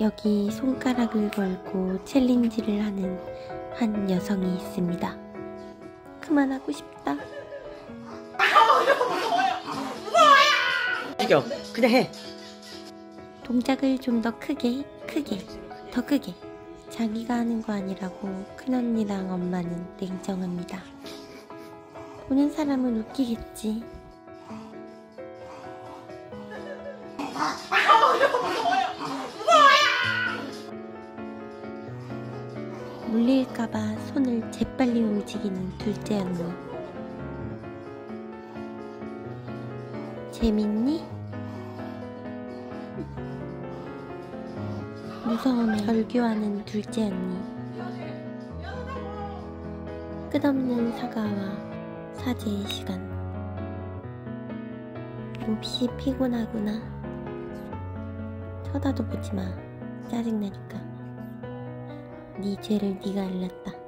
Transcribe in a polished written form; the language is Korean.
여기 손가락을 걸고 챌린지를 하는 한 여성이 있습니다. 그만하고 싶다. 죽여. 그냥 해. 동작을 좀 더 크게, 더 크게. 자기가 하는 거 아니라고 큰언니랑 엄마는 냉정합니다. 보는 사람은 웃기겠지. 물릴까봐 손을 재빨리 움직이는 둘째 언니. 재밌니? 무서움에 절규하는 둘째 언니. 끝없는 사과와 사죄의 시간. 몹시 피곤하구나. 쳐다도 보지마. 짜증나니까. 네 죄를 네가 일렀다.